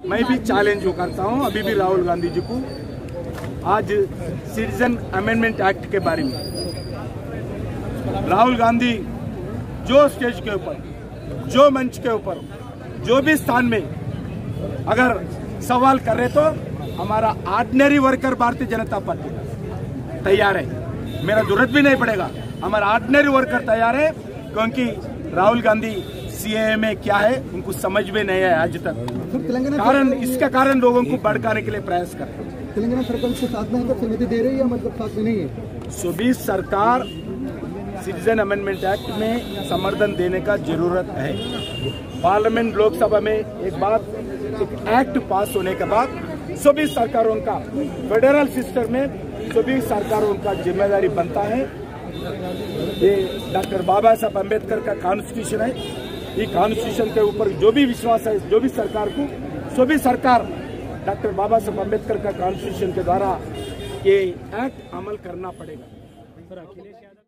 मैं भी चैलेंज करता हूं अभी भी राहुल गांधी जी को, आज सिटीजन अमेंडमेंट एक्ट के बारे में राहुल गांधी जो स्टेज के ऊपर, जो मंच के ऊपर, जो भी स्थान में अगर सवाल कर रहे तो हमारा ordinary worker Bharatiya Janata party तैयार है, मेरा जरूरत भी नहीं पड़ेगा, हमारा ऑर्डिनरी वर्कर तैयार है, क्योंकि राहुल गांधी सीएए में क्या है उनको समझ में नहीं है आज तक। कारण इसका कारण लोगों को भड़काने के लिए प्रयास कर रहे हैं। तेलंगाना सरकार के साथ में सहमति दे रही है या मतलब साथ में नहीं है? सूबी सरकार सिटीजन अमेंडमेंट एक्ट में समर्थन देने का जरूरत है। पार्लियामेंट लोकसभा में एक एक्ट पास होने के बाद सभी सरकारों का फेडरल सिस्टम में सभी सरकारों का जिम्मेदारी बनता है। ये डॉक्टर बाबा साहब अम्बेडकर का कॉन्स्टिट्यूशन है, ये कॉन्स्टिट्यूशन के ऊपर जो भी विश्वास है, जो भी सरकार को, सभी सरकार डॉक्टर बाबा साहब अम्बेडकर का कॉन्स्टिट्यूशन के द्वारा ये एक्ट अमल करना पड़ेगा।